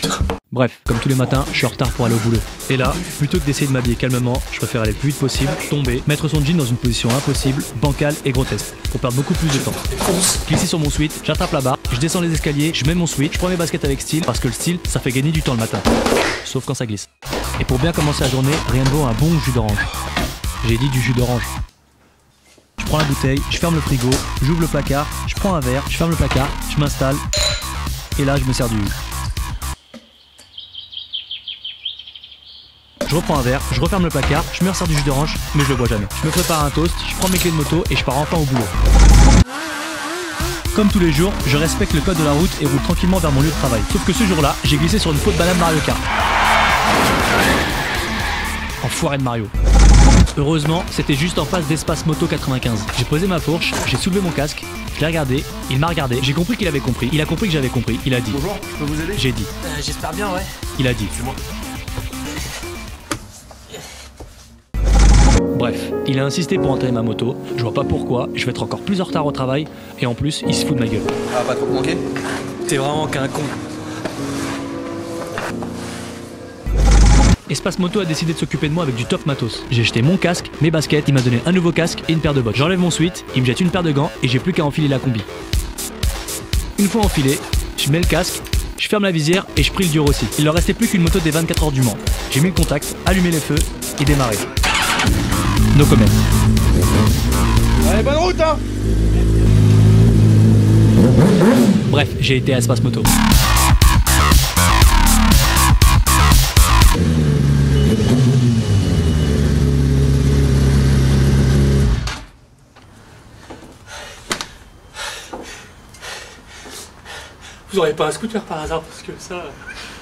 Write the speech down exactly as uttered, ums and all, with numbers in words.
putain. Bref, comme tous les matins, je suis en retard pour aller au boulot. Et là, plutôt que d'essayer de m'habiller calmement, je préfère aller le plus vite possible, tomber, mettre son jean dans une position impossible, bancale et grotesque, pour perdre beaucoup plus de temps. Glisser sur mon sweat, j'attrape la barre, je descends les escaliers, je mets mon sweat, je prends mes baskets avec style, parce que le style, ça fait gagner du temps le matin. Sauf quand ça glisse. Et pour bien commencer la journée, rien ne vaut un bon jus d'orange. J'ai dit du jus d'orange. Je prends la bouteille, je ferme le frigo, j'ouvre le placard, je prends un verre, je ferme le placard, je m'installe, et là je me sers du jus. Je reprends un verre, je referme le placard, je me resserre du jus d'orange, mais je le bois jamais. Je me prépare un toast, je prends mes clés de moto et je pars enfin au boulot. Comme tous les jours, je respecte le code de la route et roule tranquillement vers mon lieu de travail. Sauf que ce jour-là, j'ai glissé sur une faute banane Mario Kart. Enfoiré de Mario. Heureusement, c'était juste en face d'Espace Moto quatre-vingt-quinze. J'ai posé ma fourche, j'ai soulevé mon casque, je l'ai regardé, il m'a regardé, j'ai compris qu'il avait compris, il a compris que j'avais compris, il a dit. Bonjour, je peux vous aider? J'ai dit. Euh, J'espère bien, ouais. Il a dit. C'est moi. Bref, il a insisté pour enterrer ma moto, je vois pas pourquoi, je vais être encore plus en retard au travail, et en plus, il se fout de ma gueule. Ça va pas trop te manquer? T'es vraiment qu'un con. Espace Moto a décidé de s'occuper de moi avec du top matos. J'ai jeté mon casque, mes baskets, il m'a donné un nouveau casque et une paire de bottes. J'enlève mon sweat, il me jette une paire de gants et j'ai plus qu'à enfiler la combi. Une fois enfilé, je mets le casque, je ferme la visière et je prie le dur aussi. Il leur restait plus qu'une moto des vingt-quatre heures du Mans. J'ai mis le contact, allumé les feux et démarré. No comment. Allez, bonne route, hein! Bref, j'ai été à Espace Moto. Vous auriez pas un scooter par hasard parce que ça...